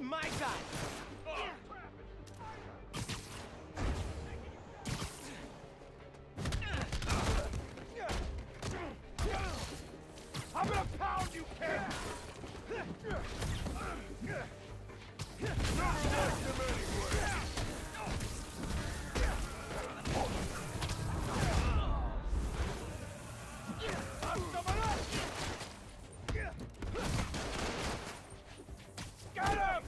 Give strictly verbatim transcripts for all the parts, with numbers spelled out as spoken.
my time! I'm gonna pound you, kid! Never liked him anyway! Got him!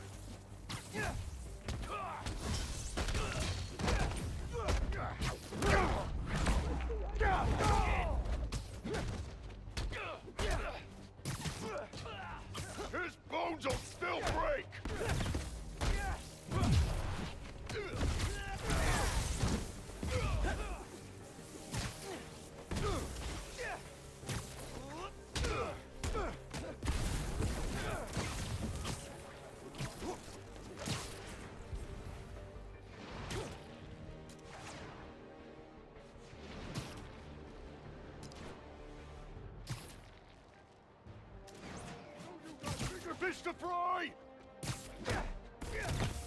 His bones will still break! Bigger fish to fry!